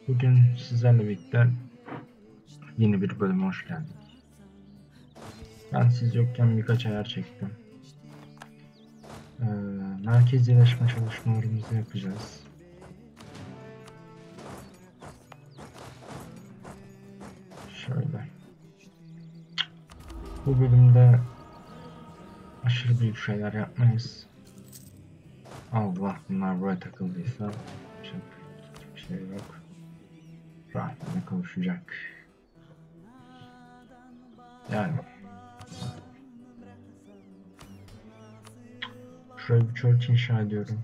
Bugün sizlerle birlikte yeni bir bölüme hoş geldik. Ben siz yokken birkaç ayar çektim. Merkezileşme çalışmalarımızı yapacağız. Şöyle. Bu bölümde aşırı büyük şeyler yapmayız. Allah, bunlar buraya takıldıysa bir şey yok. Rahatına kavuşacak. Yani şuraya bir church inşa ediyorum.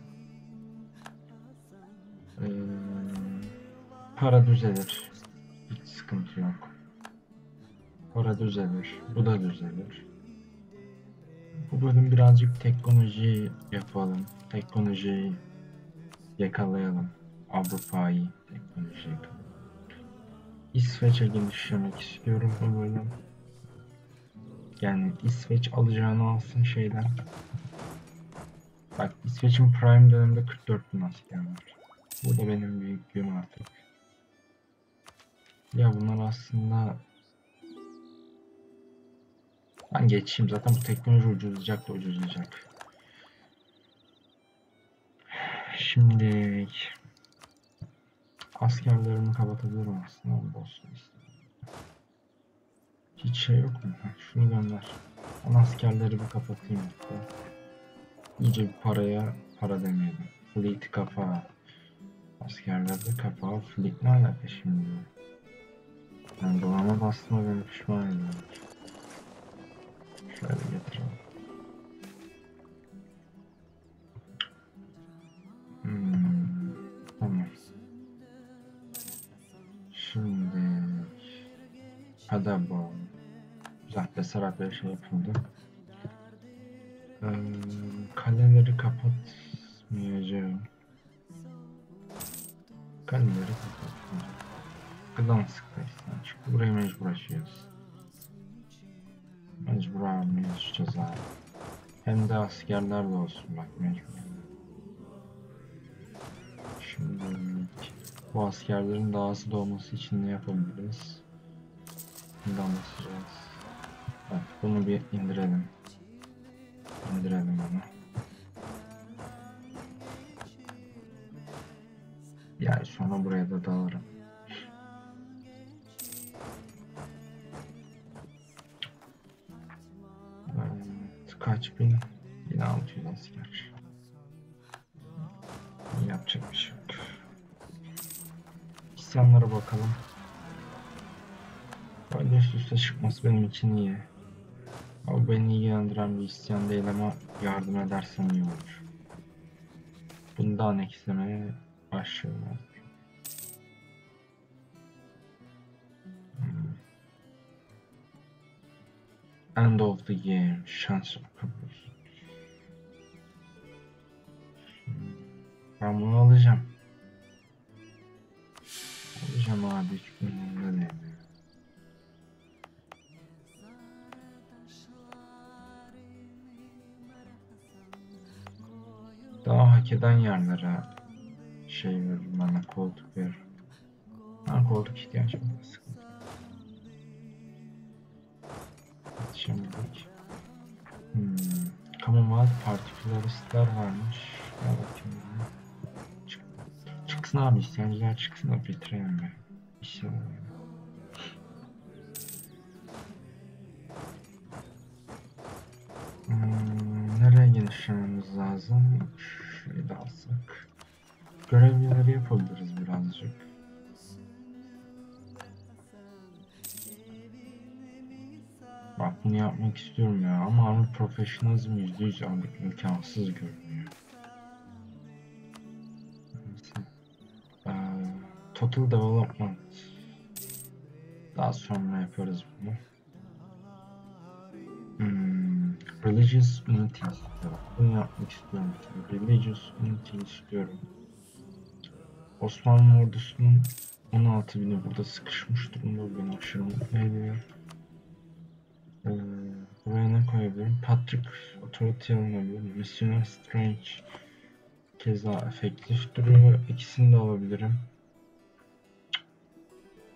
Para düzelir. Hiç sıkıntı yok. Para düzelir. Bu da düzelir. Bu bölüm birazcık teknoloji yapalım. Teknolojiyi yakalayalım. Avrupa'yı teknoloji yakalayalım. İsveç'e genişlemek istiyorum bu bölüm. Yani İsveç alacağını alsın şeyden. Bak, İsveç'in prime döneminde 44.000 asker var. Bu da benim büyüklüğüm artık. Ya bunlar aslında... Ben geçeyim, zaten bu teknoloji ucuzlayacak da ucuzlayacak. Şimdi askerlerimi kapatabilirim aslında, onu olsun istedim. Hiç şey yok mu? Şunu gönder. Ben askerleri bir kapatayım hatta. İyice bir para demeyelim. Fleet kapağı. Askerlerde kapağı. Fleet ne alaka şimdi? Yani dolama bastığıma beni pişman ediyorum. Şöyle getireyim. Tamam. Şimdi Paderborn. Güzel, Besarabya şey yapıldı. Kaleleri kapatmayacağım. Kaleleri kapatmayacağım. Gdansk'tayız. Çünkü buraya mecbur açıyoruz. Mecbur açacağız abi. Hem de askerler de olsun, bak mecbur. Şimdi bu askerlerin daha hızlı olması için ne yapabiliriz? Şimdi anlatacağız. Evet, bunu bir indirelim. İndirelim onu. Yani sonra buraya da dalarım. Evet, kaç bin? 1600 asker. Yapacak bir şey yok. İsyanlara bakalım. Böyle üst üste çıkması benim için iyi. O beni ilgilendiren bir isyan değil ama yardım edersem iyi olur. Bunu da anexlemeye başlıyorum artık. End of the game. Şans kapıyorsun. Ben bunu alacağım. Alacağım abi. Hiç umurumda değil. Daha hak eden yerlere şey veririm, bana koltuk veririm. Ben koltuk ihtiyacım var, sıkıntı yok. Şimdilik. Commonwealth Particularistler varmış. Gel bakayım. Çıksın abi, isyancılar çıksın da bitirelim be. İnşallah. Nereye genişlememiz lazım? Şurayı da alsak. Görevleri yapabiliriz birazcık. Bak, bunu yapmak istiyorum ya, ama Army Professionalism %100 artık imkansız görünüyor. Total Development. Daha sonra yaparız bunu. Religious Unity istiyorum. Bunu yapmak istiyorum. Religious Unity istiyorum. Osmanlı ordusunun 16.000'i burada sıkışmış durumda. Beni aşırı mutlu ediyor. Buraya ne koyabilirim? Patrick Authority alınabilir. Missionary Strange keza efektif duruyor. İkisini de alabilirim.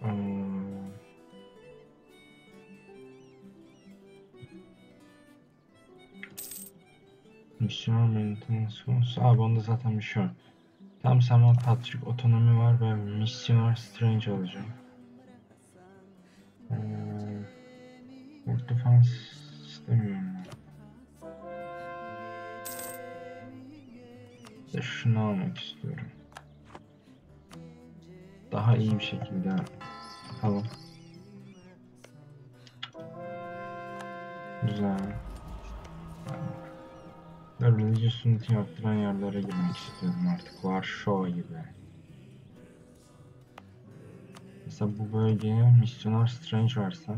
Missioner Maintenance konusu. Abi onda zaten bir şey yok. Tam Saman Patrick otonomi var ve Missioner Strange alacağım. Port Defense istemiyorum ben. De şunu almak istiyorum. Daha iyi bir şekilde yapalım. Güzel. Religious Unity arttıran yerlere girmek istiyorum artık. Varşova gibi. Mesela bu bölgeye Missioner Strange versem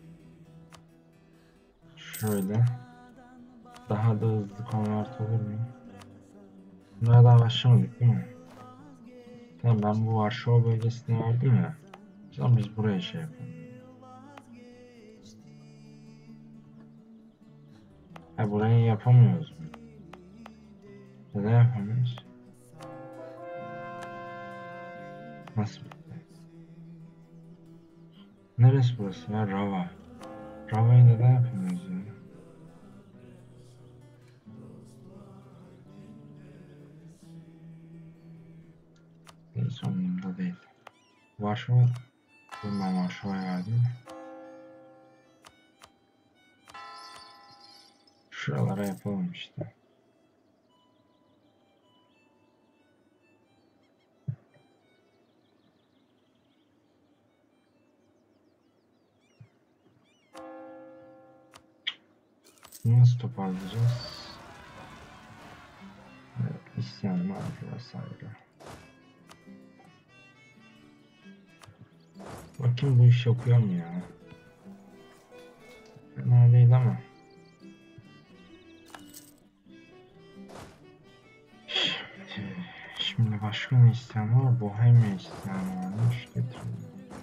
şöyle daha da hızlı konvert olur mu? Bunlara daha başlamadık değil mi? Tamam, ben bu Varşova bölgesine verdim ya. O zaman biz buraya şey yapalım. Ha, burayı yapamıyoruz mu? Neden yapamıyoruz? Nasıl bitti? Neresi burası ya? Rava. Rava'yı neden yapamıyoruz ya? Neyse, umurumda değil. Varşova. Ben Varşova'ya verdim. Şuralara yapalım işte. Bunu nasıl toparlayacağız? Evet, isyanlar vesaire. Bakayım bu iş yapıyor mu ya? Fena değil ama. Şimdi başka ne isyanı var? Bohemia isyanı varmış. Getirelim.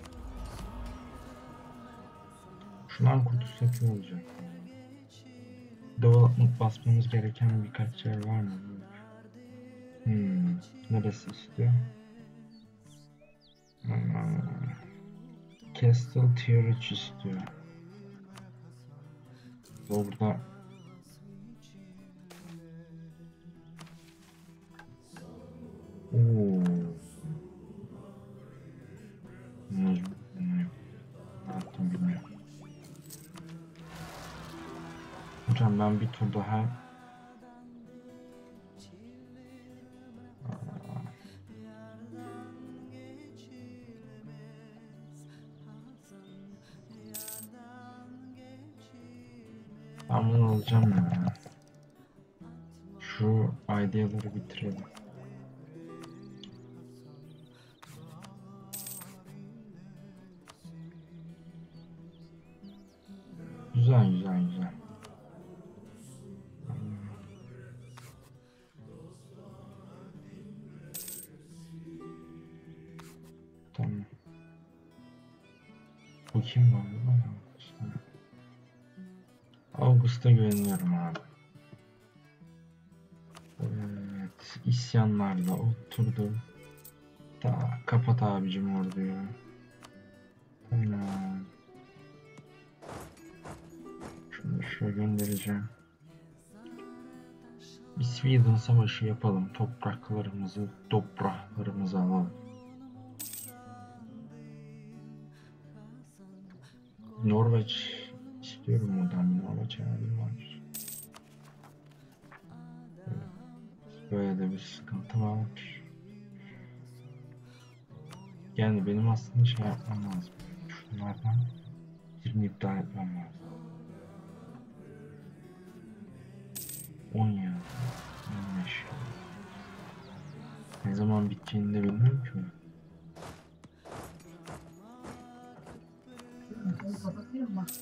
Şundan kurtulsak iyi olacak. Development basmamız gereken birkaç yer var mı? Neresi istiyor? Castle Tier 3 istiyor. Burada Ne yaptım bilmiyorum. Hocam ben bir tur daha ben bunu alacağım ya. Şu ideaları bitirelim. Güzel güzel güzel. Tamam. Bu kim var burada? August'a güveniyorum abi. Evet, isyanlarla oturdum. Ta kapat abicim orduyu. Tamam. Şunu şöyle göndereceğim. Bir Sweden savaşı yapalım. Topraklarımızı alalım. Norveç istiyorum, buradan bir Norveç hayalim var. Böyle de bir sıkıntı var. Yani benim aslında şey yapmam lazım. Şunlardan birini iptal etmem lazım. 10 ya. 15. Ne zaman biteceğini de bilmiyorum ki. Kapatayım mı?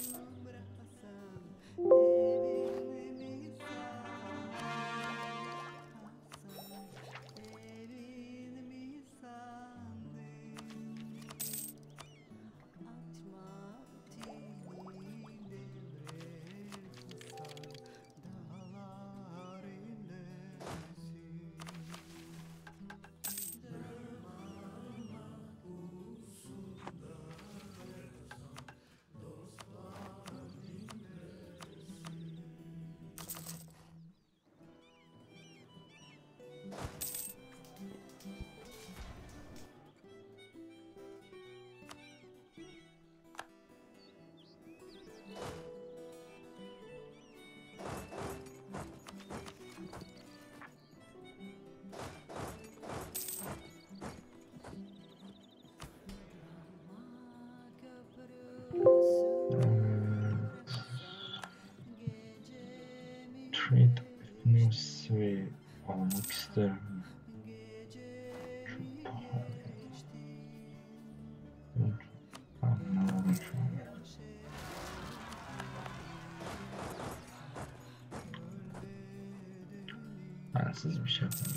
Bensiz bir şey yapamaz.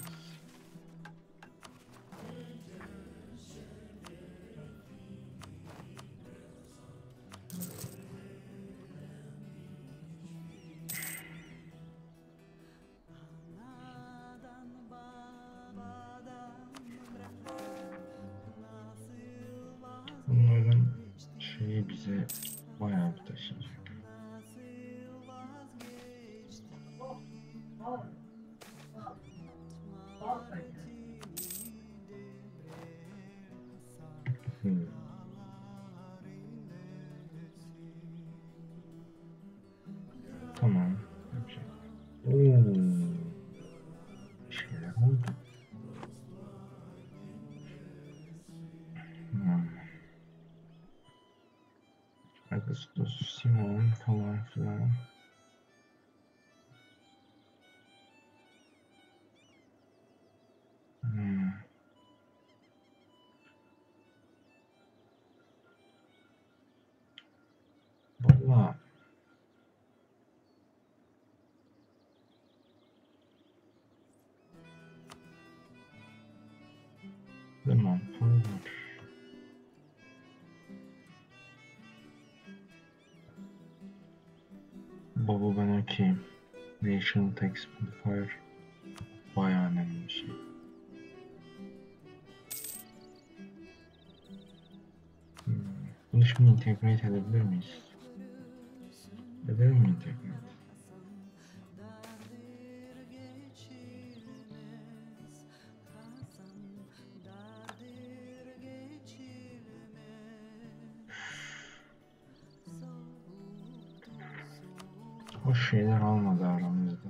Bunlardan şeyi bize bayağı bir taşıyacak. Hmm. Tamam. Yapacak. Oo. Bir şeyler oldu. Hmm. Ağustos, Simon falan filan. Hmm. Valla tamam falan var. Baba ben okeyim. National Text Modifier bayağı önemli bir şey. Hmm. Bunu şimdi integrate edebilir miyiz? Edelim mi integrate? Hoş şeyler olmadı aramızda.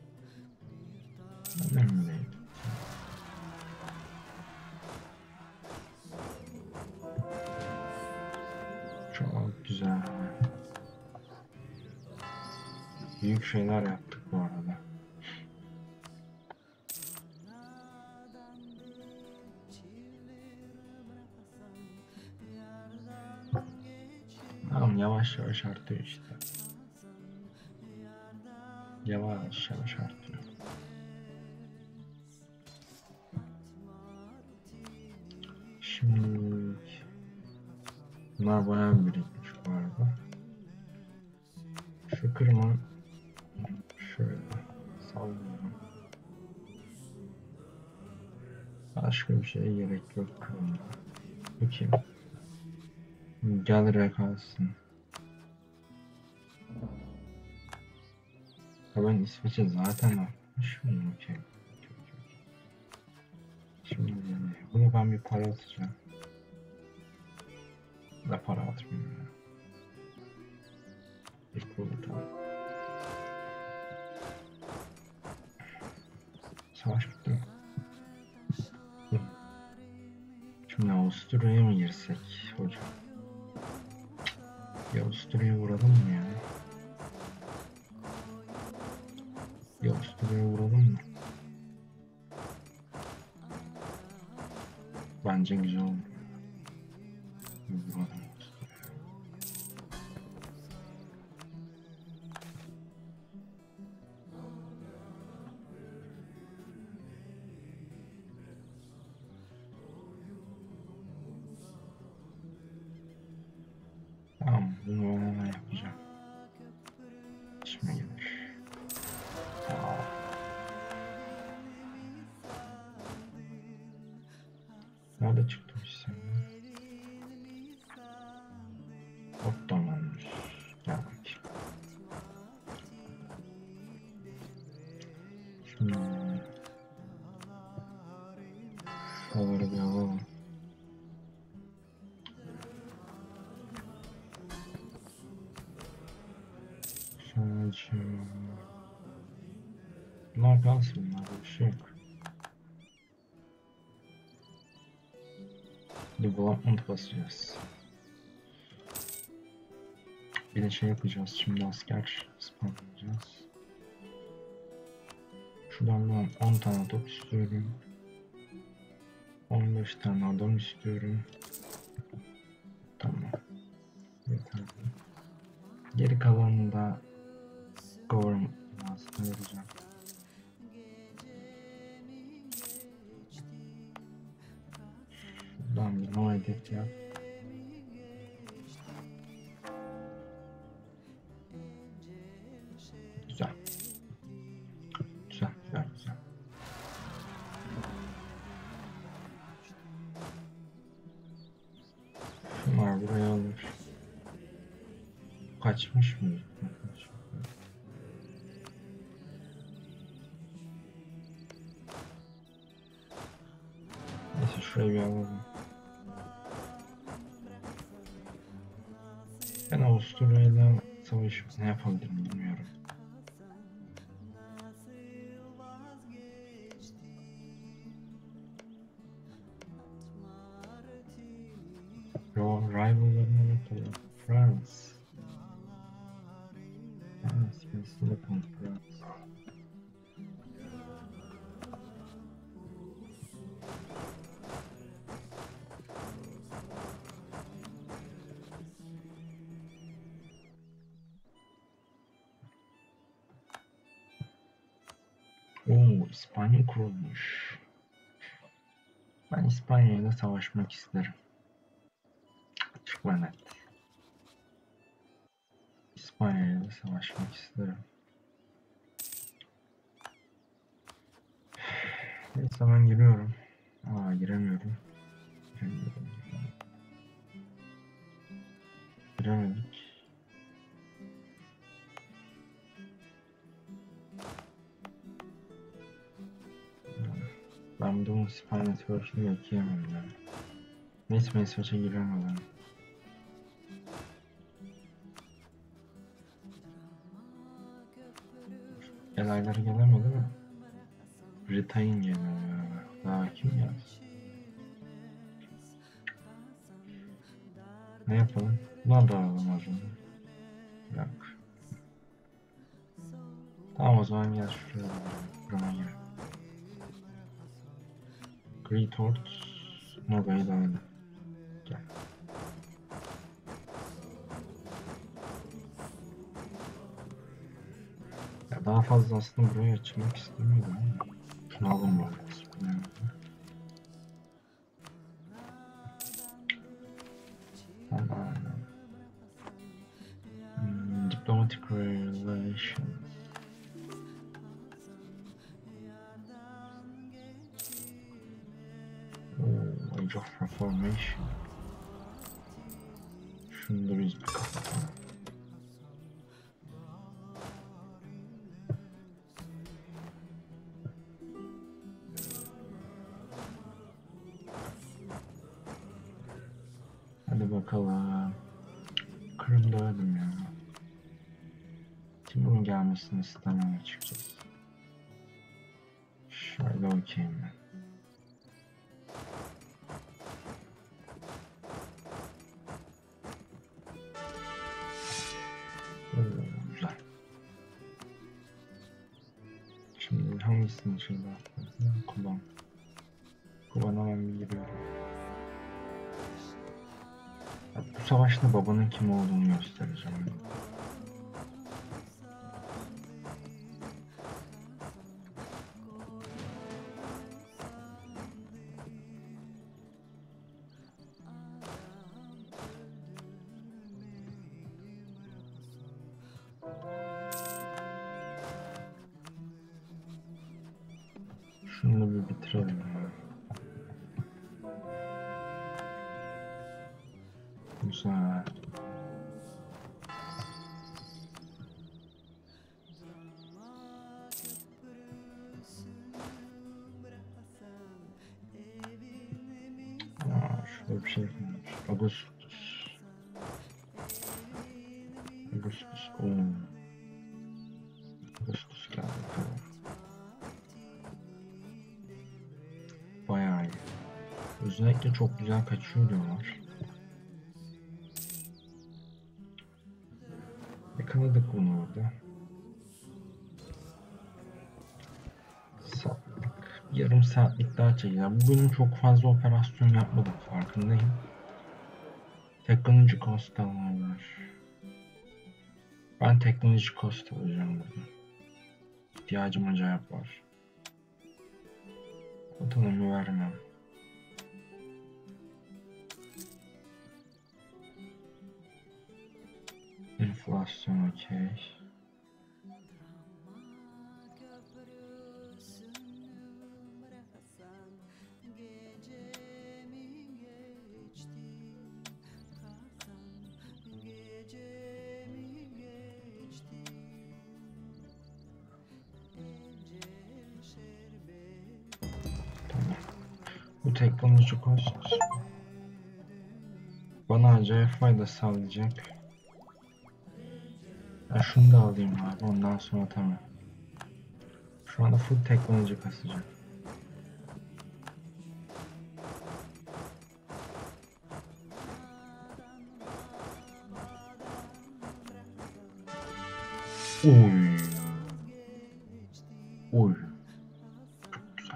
Önemli değil. Çok güzel. Büyük şeyler yaptık bu arada. Tamam yavaş yavaş artıyor işte. Yavaş yavaş artıyor. Şimdi bunlar bayağı birikmiş bu arada. Şu kırma şöyle sallıyorum. Başka bir şeye gerek yok kırma. Bu kim? Gel kalsın. Ya ben İsveç'e zaten atmışım. Okey. Şimdi bunu ben bir para atacağım. Da para atmayayım ya. İlk bulut'a. Savaş bitti mi? Hı. Şimdi Avusturya'ya mı girsek hocam? Ya Avusturya'ya vuralım mı ya? Ya Avusturya'ya vuralım mı? Bence güzel olur. Vuralım. Tamam, bunu ben hemen yapacağım. İşime gelir. Tamam. Nerede çıktı bu isim? Hop tamamdır. Gel bakayım. Şimdi şuraları bir alalım. Sadece bunlar kalsın, bunlarda bir şey yok. Development basacağız. Bir de şey yapacağız, şimdi asker spawnlayacağız. Şuradan ben 10 tane top istiyorum. 15 tane adam istiyorum. Tamam. Yeterli. Geri kalanını da government binasına vereceğim. Tamam, bir no edit yap. Güzel. Güzel, güzel, güzel. Şunlar buraya alır. Kaçmış mı? Neyse şurayı bir alalım. Ben Avusturya'yla savaşıp ne yapabilirim bilmiyorum. Yo, rivallarına bakalım. France. France, Minnesota Conference. Oo, İspanya kurulmuş. Ben İspanya'yla savaşmak isterim. Açık ve net. İspanya'yla savaşmak isterim. Neyse ben giriyorum. Aa, giremiyorum. Giremiyorum. Giremedik. Ben bunun İspanya savaşını bekleyemem ya. Neyse ben İsveç'e giremedim. Elayları gelemedi mi? Britain geliyor ya. Daha kim gelsin? Ne yapalım? Bunlar da alalım o zaman. Yok. Tamam o zaman gel şuraya. Buraya gel. Great Horde Noga'yı da alalım. Gel. Ya daha fazla aslında buraya açmak istemiyordum ama. Şunu alalım bari. Tamam. Diplomatic relations. Oh, Age of Reformation. Şunu da biz bir kapatalım. Hadi bakalım. Kırım'da öldüm ya. Timur'un gelmesini istemem açıkçası. Şöyle okeyim ben. Oo, güzel. Şimdi hangisini içinde atlarız? Kuban. Kuban'a ben bir giriyorum. Ya, bu savaşta babanın kim olduğunu göstereceğim. Şunu bir bitirelim ya. Güzel. Aa, şurada bir şey kalmış. Augustus. Augustus. Oo. Augustus geldi falan. Bayağı iyi. Özellikle çok güzel kaçıyor diyorlar. Yakaladık bunu orada. Sattık. Yarım saatlik daha çekeceğim. Bugün çok fazla operasyon yapmadım, farkındayım. Teknoloji cost var. Ben teknoloji cost alacağım burada. İhtiyacım acayip var. Otonomi vermem. Enflasyon okey. Tamam. Bu teknolojik olsun. Bana acayip fayda sağlayacak. Ben şunu da alayım abi, ondan sonra tamam. Şu anda full teknoloji kasacak. Oy. Oy. Çok güzel.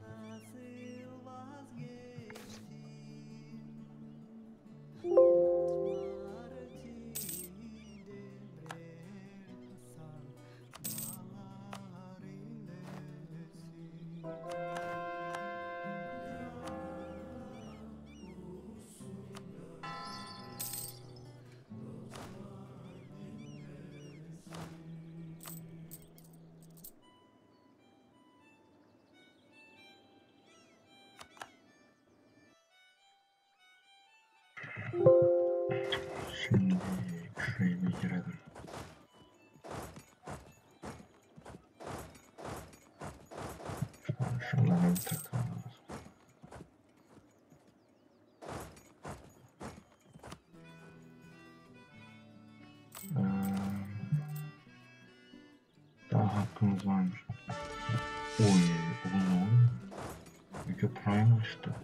Şimdi şuraya bir girelim. Şunlara bir takalım. Daha hakkımız varmış. Oy, oğlum ne oluyor? Yüce Prime açtı.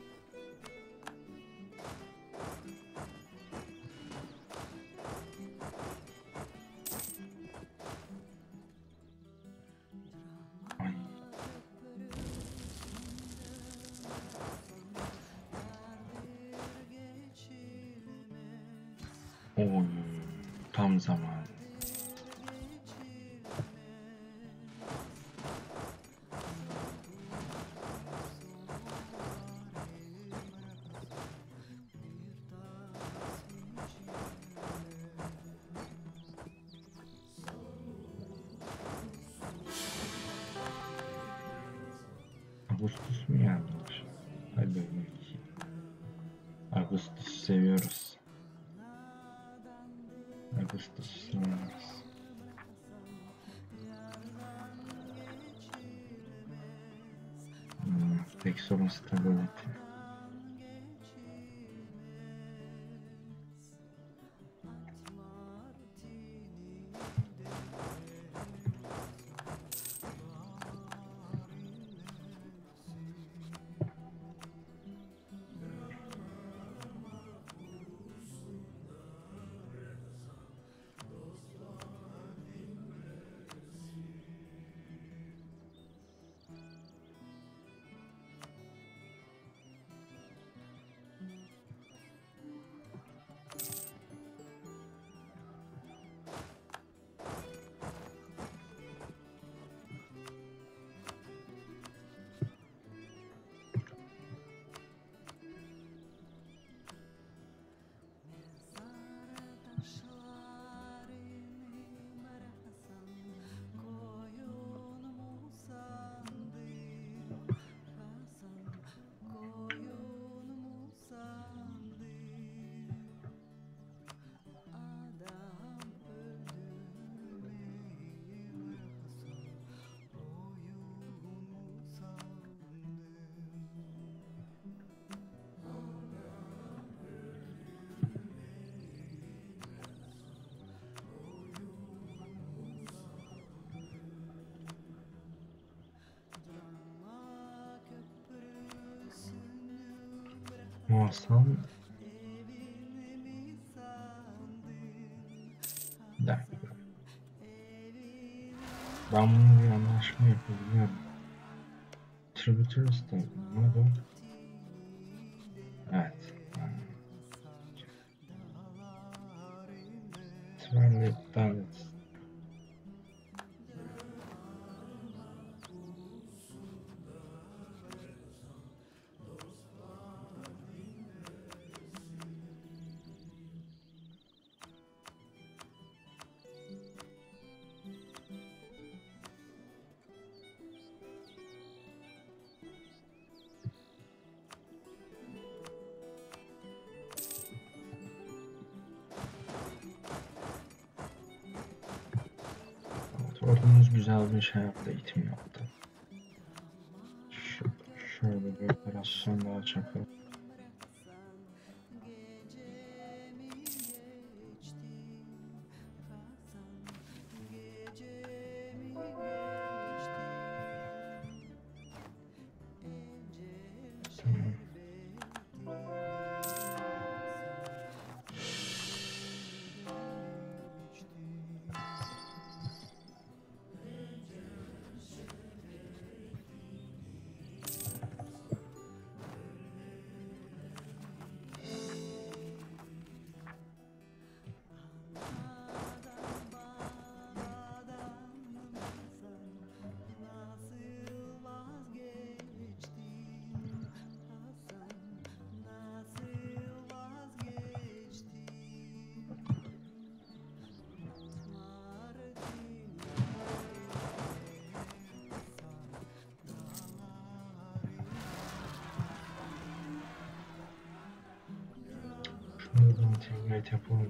Ay. Oy, tam zaman. Ağustos mu gelmiş? Hadi bakayım. Ağustos'u seviyoruz. Ağustos'u seviyoruz. Tek sorun stability. Muazzam. Bir dakika. Ben bununla bir anlaşma yapabiliyorum. Tributaries da ne bu? Evet. Twilight Dallas. Topumuz güzel bir şey yaptı, eğitim yaptı. Şöyle bir operasyon daha çakalım. Tamam. Şunu da integrate yapalım.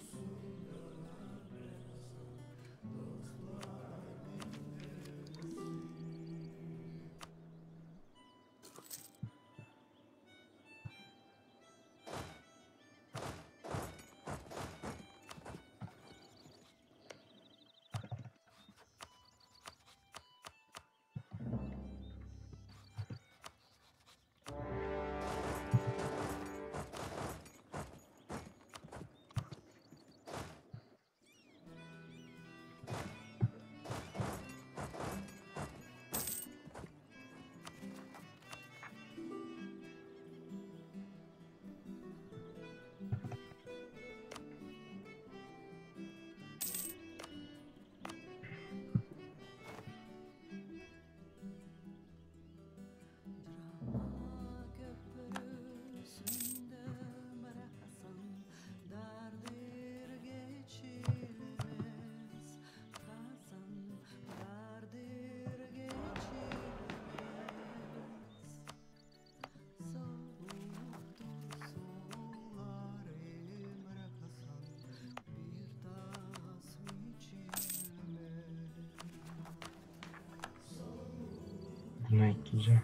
Bunu ekleyeceğim.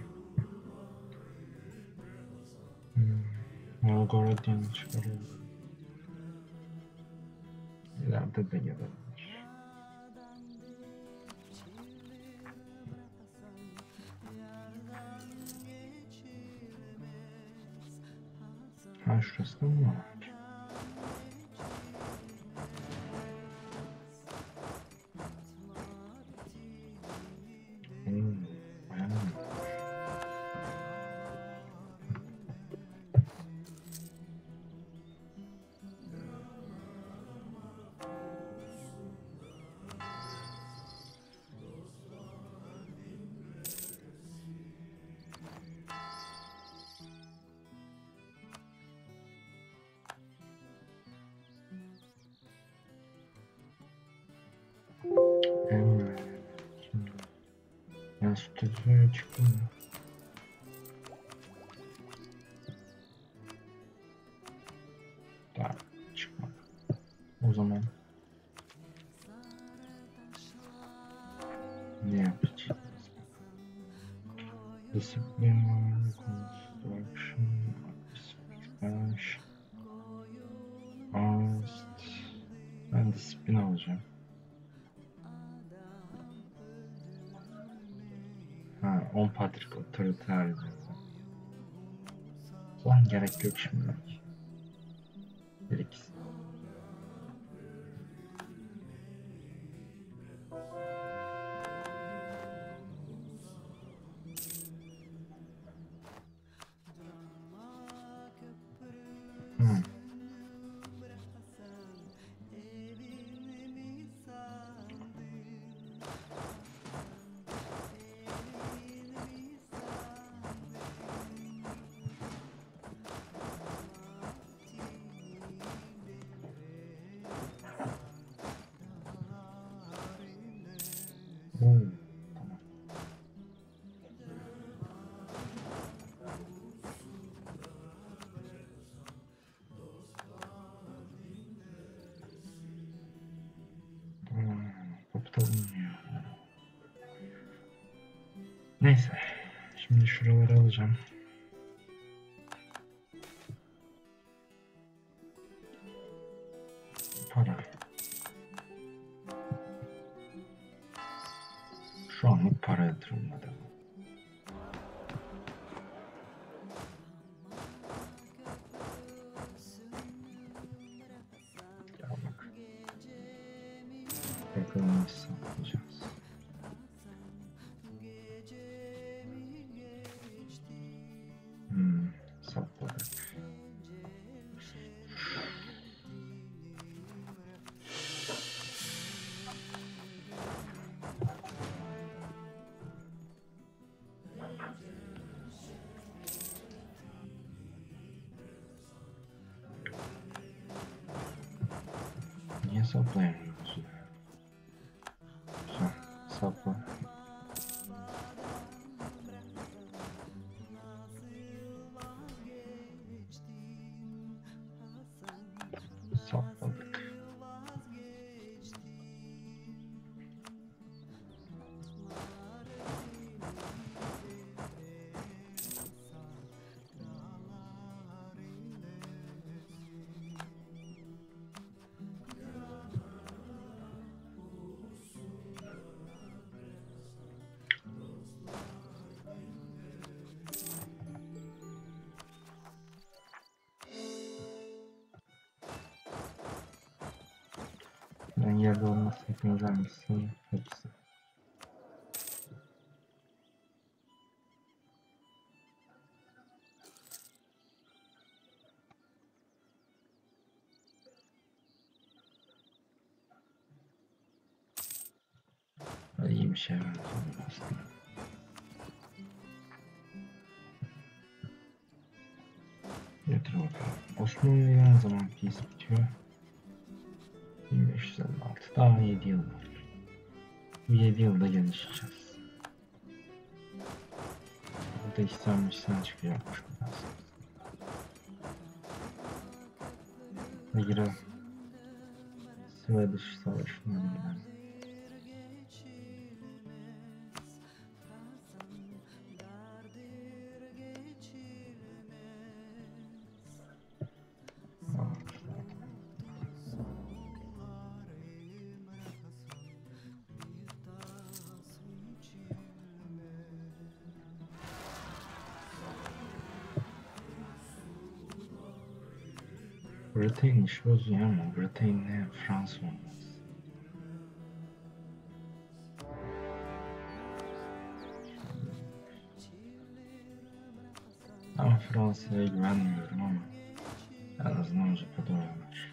Volgogradian'ı çıkarıyorum. İleride de gelebilir. Ha, şurası da mı var? Bayağı iyi. Evet. Şimdi ben stüdyoya çıktım mı? Daha çıkmadı. O zaman ne yapacağız? Discipline, construction, splash, art. Ben disiplin alacağım. Ha, 10 particle otoriter. Son gerek yok şimdilik. Gerekirse. Hmm. Hmm. Kapıda bulunuyor. Neyse. Şimdi şuraları alacağım. Para. Şu anlık para yatırımına devam. Ya bak. Bakalım nasıl yapacağız. Sapladık. Niye saplayamıyoruz ya? Güzel. Sapla. Sapladık. Ben yerde olması hepiniz hangisi? Hepsi. İyi bir şey benziyor aslında. Getir bakalım. Osmanlı'ya ne zaman peace bitiyor? 1556. Daha 7 yıl var. Bu 7 yılda gelişeceğiz. Burada istenmişsen çıkacakmış biraz. Ve girelim. Swedish Savaşı'na girelim. Britain işi bozuyor ama Britain'le Fransa olmaz. Ama Fransa'ya güvenmiyorum ama en azından cephede oynar.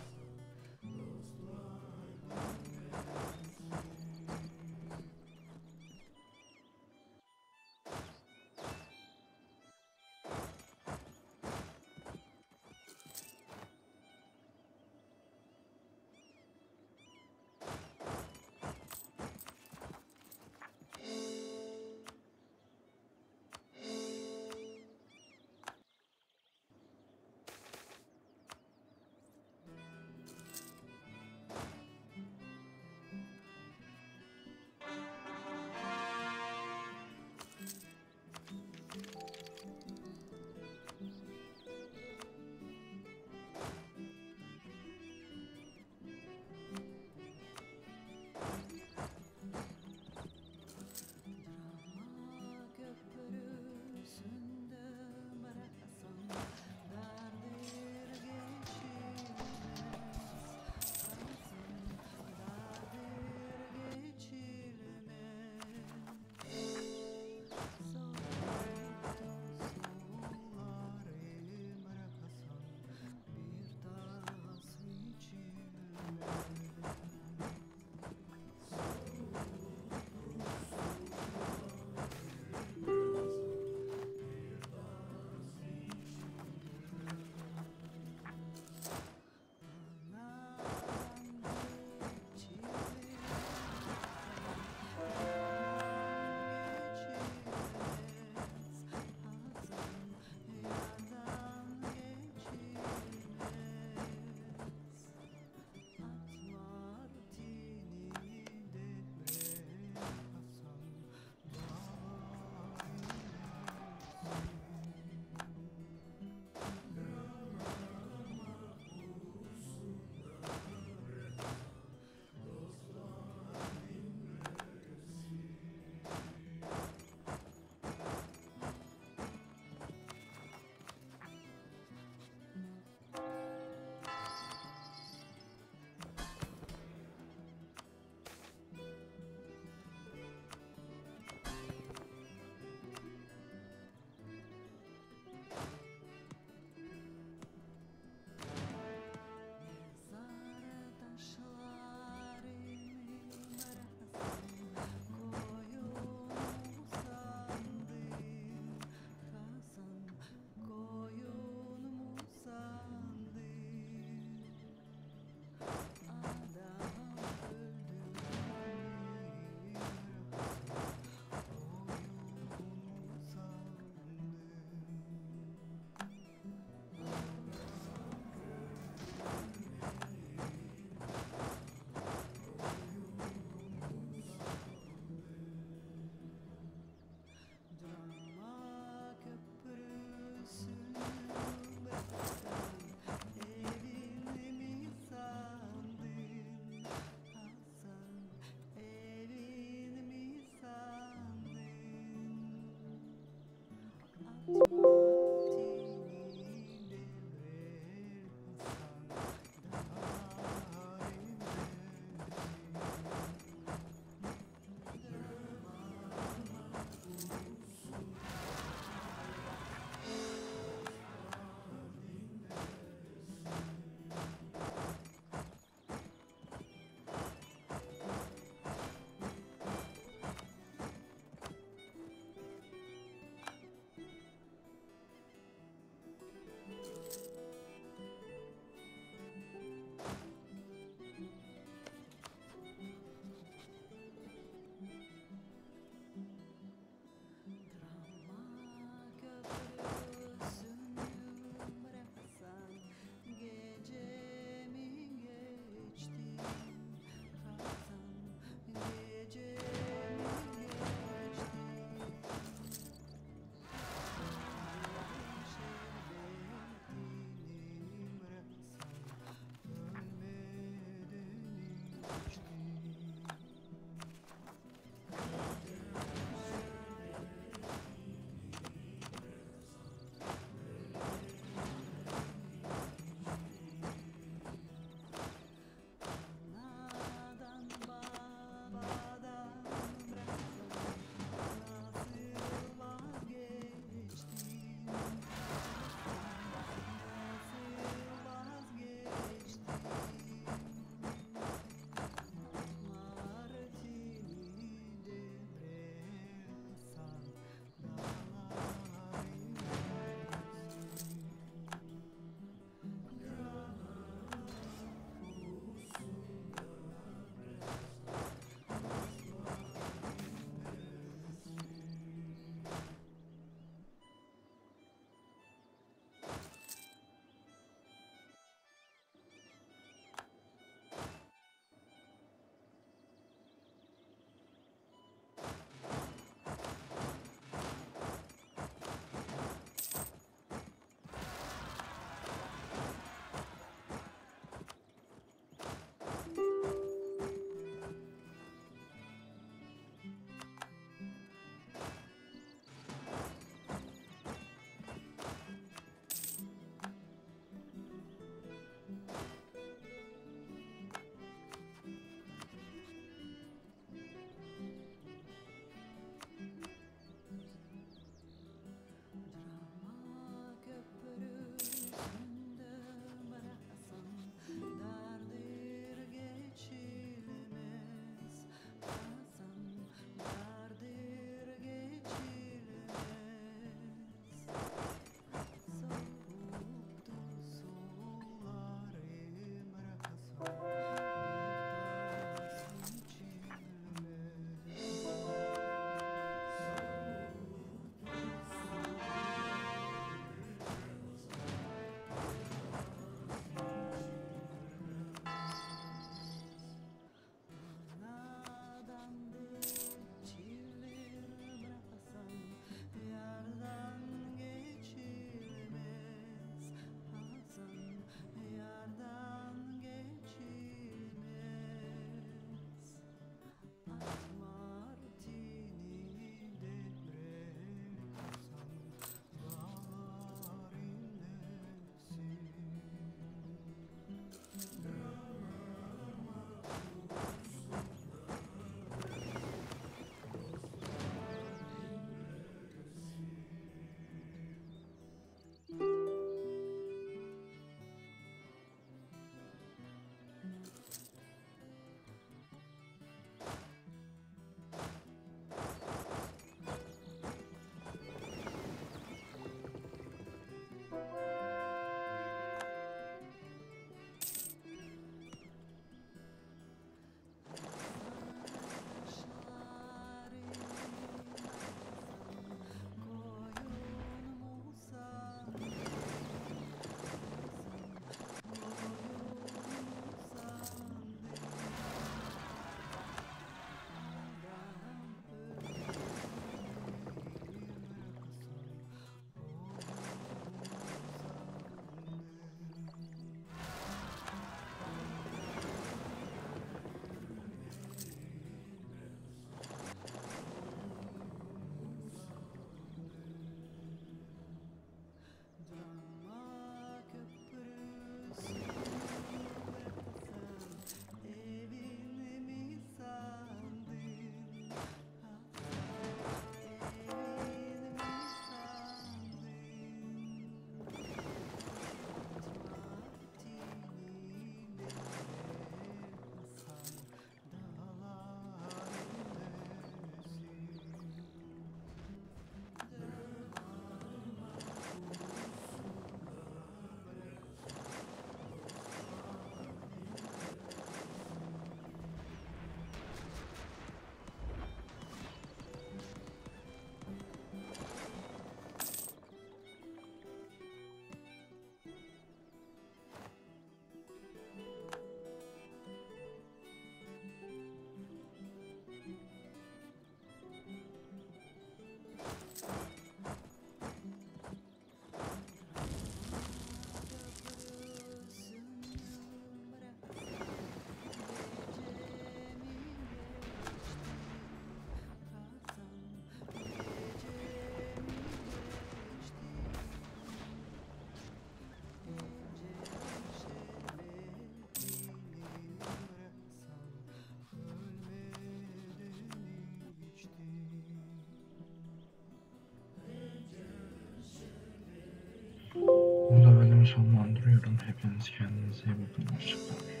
sonlandırıyorum. Hepiniz kendinize iyi bakın. Hoşçakalın.